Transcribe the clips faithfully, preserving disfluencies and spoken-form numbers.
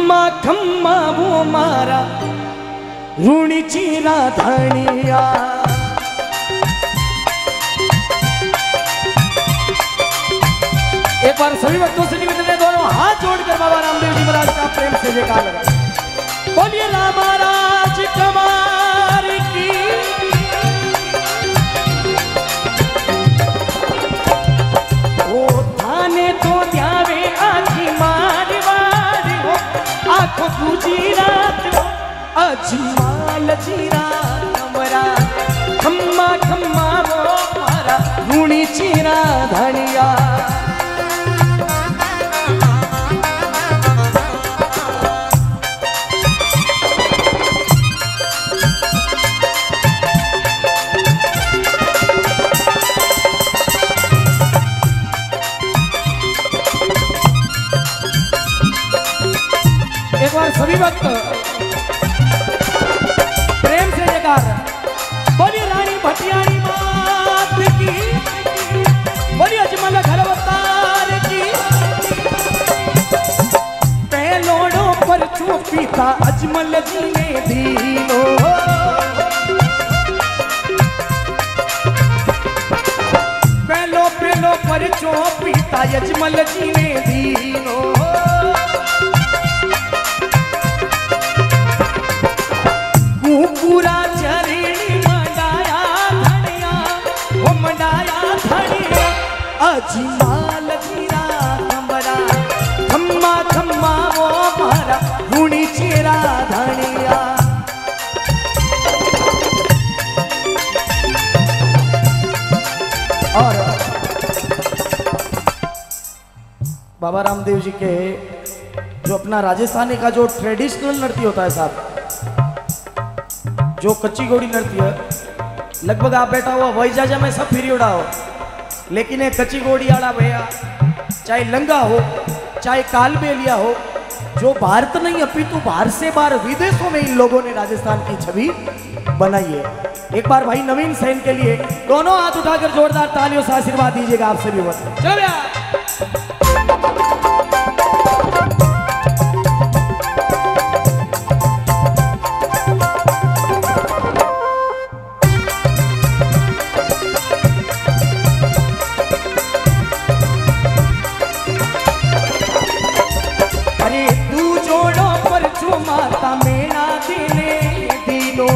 खम्मा खम्मा वो मारा ऋणी चीरा धनिया। एक बार सभी भक्तों से निवेदन है, दोनों हाथ जोड़कर बाबा रामदेव जी महाराज का प्रेम से जयकार लगा। बोलिए राम राज कमार की। ओ थाने तो ध्यावे आखी मार मार हो, आंखों पूजी रात हो अजमाल जीरा कमरा। खम्मा खम्मा वो मारा ऋणी चीरा धनिया। एक बार सभी भक्त प्रेम से जयकार। बोलिए रानी भटियाणी मात की, बोलिए अजमल घरवतार की। पहलोड़ों पर चौपी था अजमल जी ने दीनो। पहलो पहलो पर चौपी था अजमल जी ने दीनो। पूरा चरणी मंडाया धनिया, वो मंडाया धनिया अजमाल जीरा कमरा। खम्मा खम्मा वो मारा ऋणी चीरा धनिया। और बाबा रामदेव जी के जो अपना राजस्थानी का जो ट्रेडिशनल नृत्य होता है साहब, जो कच्ची घोड़ी नृत्य है, लगभग आप बैठा हुआ वही जाजा में सब फिरी उड़ाओ, लेकिन एक कच्ची घोड़ी आड़ा भैया, चाहे लंगा हो चाहे कालबेलिया हो, जो भारत नहीं अपितु बाहर से बाहर विदेशों में इन लोगों ने राजस्थान की छवि बनाई है। एक बार भाई नवीन सेन के लिए दोनों हाथ उठाकर जोरदार तालियों से आशीर्वाद दीजिएगा आप सभी को। चलो भैया। माता मेरा दिले दिलो,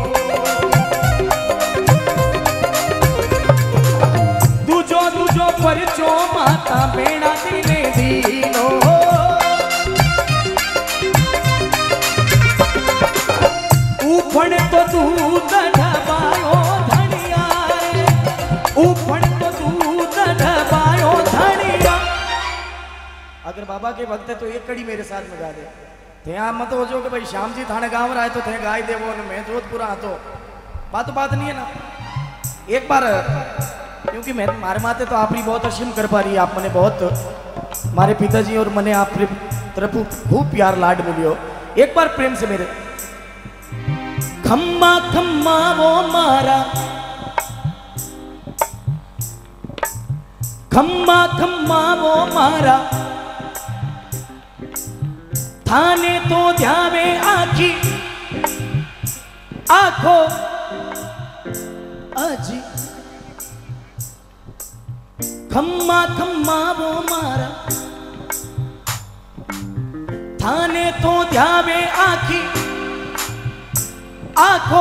दूजो दूजो परचो माता मेरा दिले दिलो। ऊफड़ तो दूध ढबायो धनिया, ऊफड़ तो दूध ढबायो धनिया। अगर बाबा के भक्त है तो एक कड़ी मेरे साथ में गा दे। थे मत हो जो कि भाई श्याम जी थाने गाँव रहा है तो थे गाय देवो मैं जोधपुर आ तो बात बात नहीं है ना। एक बार क्योंकि मैं मारे माते तो आप ही बहुत असीम कर पा रही है, आप मैंने बहुत हमारे पिताजी और मैंने आप तरफ खूब प्यार लाड मिलियो। एक बार प्रेम से मेरे खम्मा खम्मा वो मारा, खम्मा खम्मा वो मारा। थाने तो ध्यावे आखी आखो अजी। खम्मा खम्मा वो मारा, थाने तो ध्यावे आखी आखो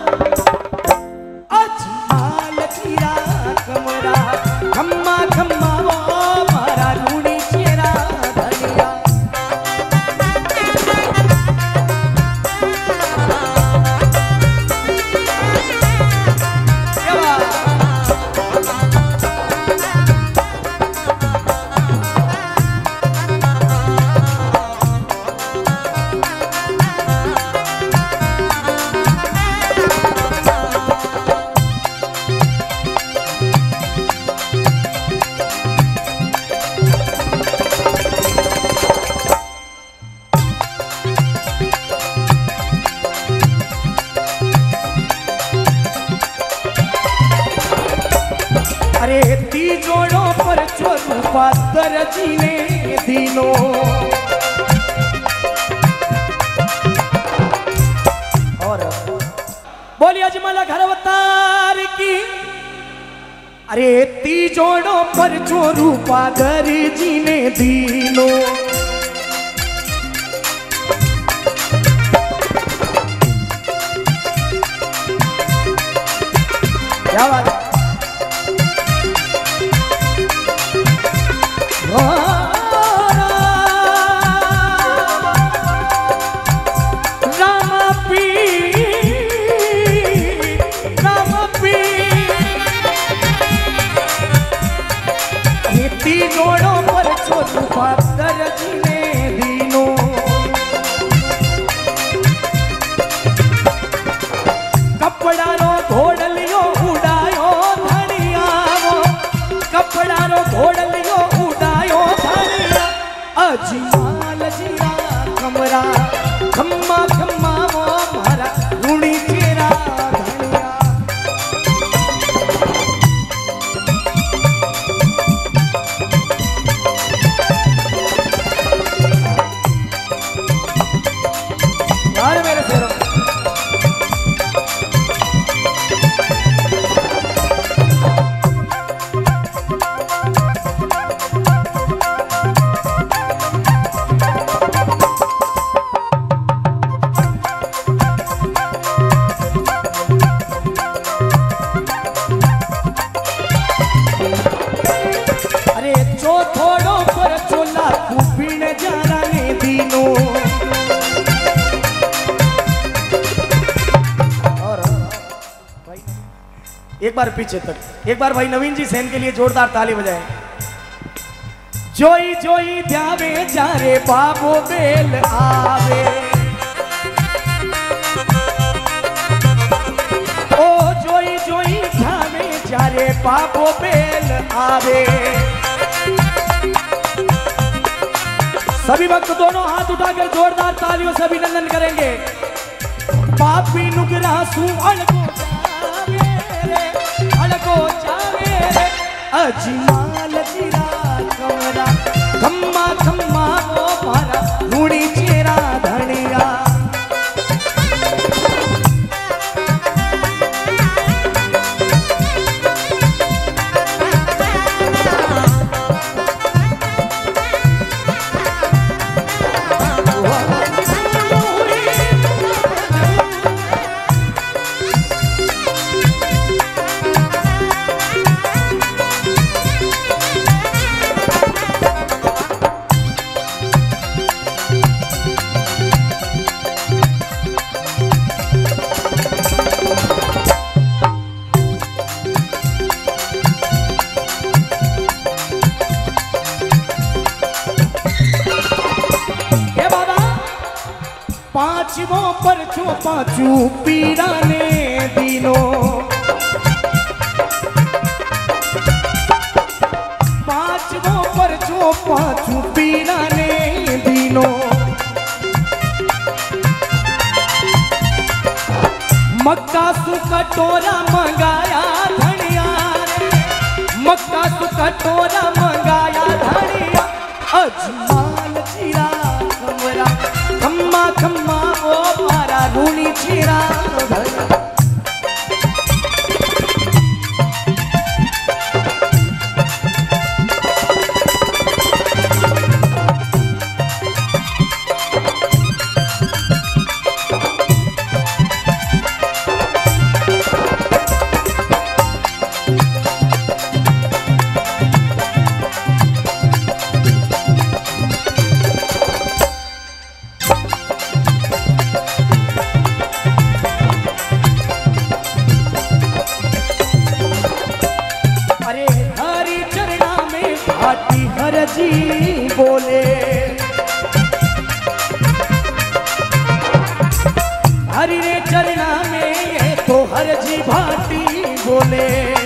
अजमाल जीरा कमरा। खम्मा खम्मा वो मारा ऋणी चीरा धनिया। पातर जी ने दिनो। अरे तीजोड़ो पर जो रूपा दरी जी ने दीनो क्या बात है? अजमाल जीरा कमरा खम्मा खम्मा वो मारा रूणी चेरा धनिया यार मेरे शेरों एक बार पीछे तक एक बार भाई नवीन जी सेन के लिए जोरदार ताली बजाएं। जोई जोई ध्यावे जारे बाबो बेल आवे ओ जोई जोई ध्यावे जारे बाबो बेल आवे। सभी भक्त दोनों हाथ उठाकर जोरदार तालियों से अभिनंदन करेंगे। पापी नुगरा सु अड़को अड़को जावे रे अजमाल जीरा कमरा खम्मा खम्मा वो मारा रूड़ी चेरा धनिया। पांचवो पर छो पांचू पीरा ने दीनो पांचवो पर छो पांचू पीरा ने दीनो। मक्का सु कटोरा मंगाया धनिया मक्का सु कटोरा मंगाया धनिया। अजमाल जीरा कमरा खम्मा खम्मा वो मारा रूणी चेरा धनिया। जी बोले हरि रे चरना में ये तो हर जी भाटी बोले।